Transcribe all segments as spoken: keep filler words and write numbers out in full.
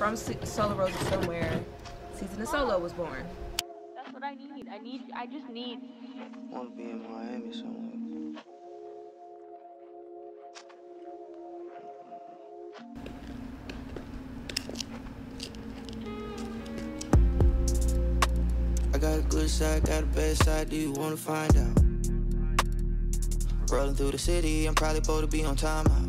from Solar Roses somewhere, Season of Solo was born. That's what I need. I need. I just need. Want to be in Miami somewhere. I got a good side, got a bad side. Do you want to find out? Rolling through the city, I'm probably supposed to be on timeout.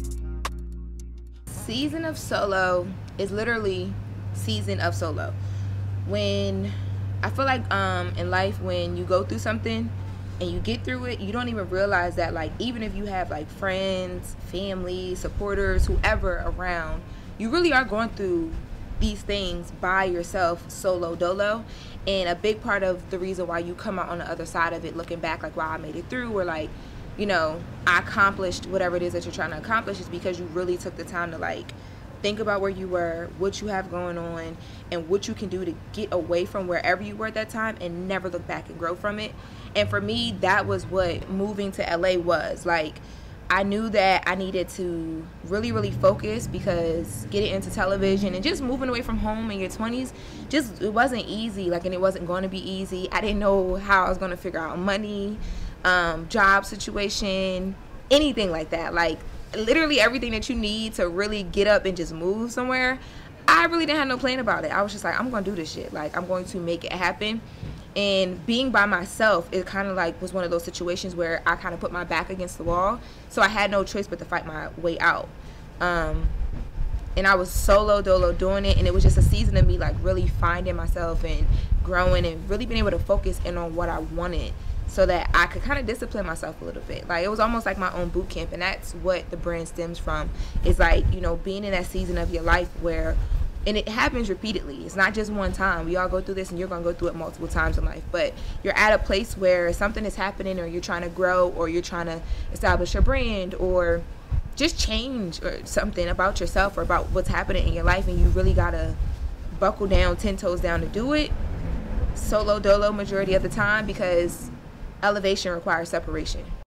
Season of Solo is literally Season of Solo. When I feel like um in life, when you go through something and you get through it, you don't even realize that, like, even if you have like friends, family, supporters, whoever around, you really are going through these things by yourself, solo dolo. And a big part of the reason why you come out on the other side of it looking back like, wow, I made it through, or like, you know, I accomplished whatever it is that you're trying to accomplish, is because you really took the time to like think about where you were, what you have going on, and what you can do to get away from wherever you were at that time and never look back and grow from it. And for me, that was what moving to L A was. Like, I knew that I needed to really, really focus, because getting into television and just moving away from home in your twenties, just, it wasn't easy. Like, and it wasn't going to be easy. I didn't know how I was going to figure out money, um, job situation, anything like that. Like, literally everything that you need to really get up and just move somewhere, I really didn't have no plan about it. I was just like, I'm going to do this shit. Like, I'm going to make it happen. And being by myself, it kind of like was one of those situations where I kind of put my back against the wall. So I had no choice but to fight my way out. Um, and I was solo dolo doing it. And it was just a season of me like really finding myself and growing and really being able to focus in on what I wanted, so that I could kind of discipline myself a little bit. Like, it was almost like my own boot camp. And that's what the brand stems from. It's like, you know, being in that season of your life where, and it happens repeatedly. It's not just one time. We all go through this, and you're going to go through it multiple times in life. But you're at a place where something is happening, or you're trying to grow, or you're trying to establish your brand, or just change or something about yourself or about what's happening in your life, and you really got to buckle down, ten toes down to do it. Solo dolo majority of the time, because elevation requires separation.